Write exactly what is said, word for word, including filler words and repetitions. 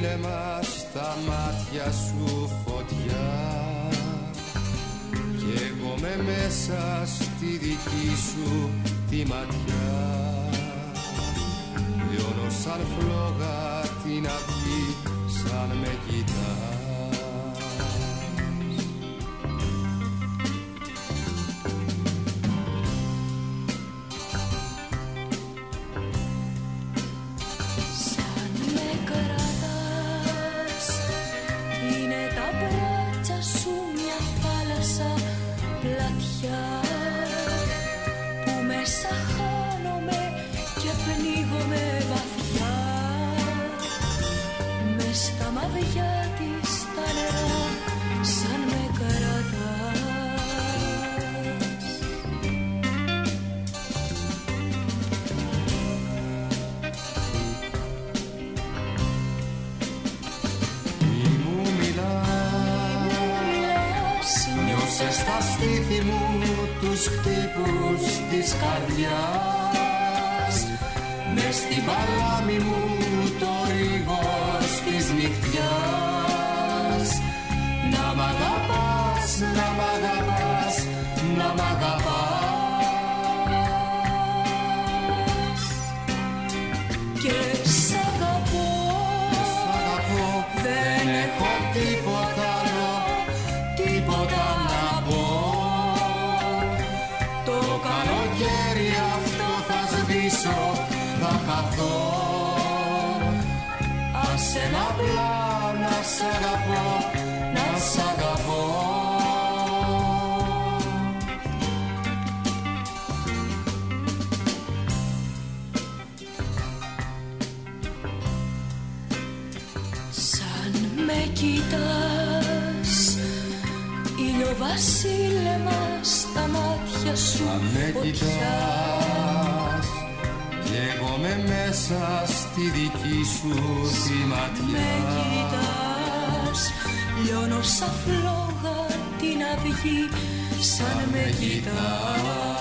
βασίλεμα, στα μάτια σου φωτιά κι εγώ με μέσα στη δική σου τη ματιά. Λιώνω σαν φλόγα την αυγή, σαν με κοιτάς. Στα στήθη μου τους χτύπους της καρδιάς, μες στην παλάμη μου το ρίγος της νυχτιάς. Να μ' αγαπάς, να μ' αγαπάς, να μ' αγαπάς. Και σ' αγαπώ, σ' αγαπώ, δεν έχω τίποτα άλλο, τίποτα. Καλοκαίρι αυτό θα σβήσω, θα χαθώ. Άσε να απλά να σ' αγαπώ, να σ' αγαπώ. Σαν με κοιτάς, ηλιοβασίλεμα στα μάτια σου φωτιά. Κι εγώ με μέσα στη δική σου τη ματιά. Με κοιτάς, λιώνω σαν φλόγα την αυγή, σαν με κοιτάς.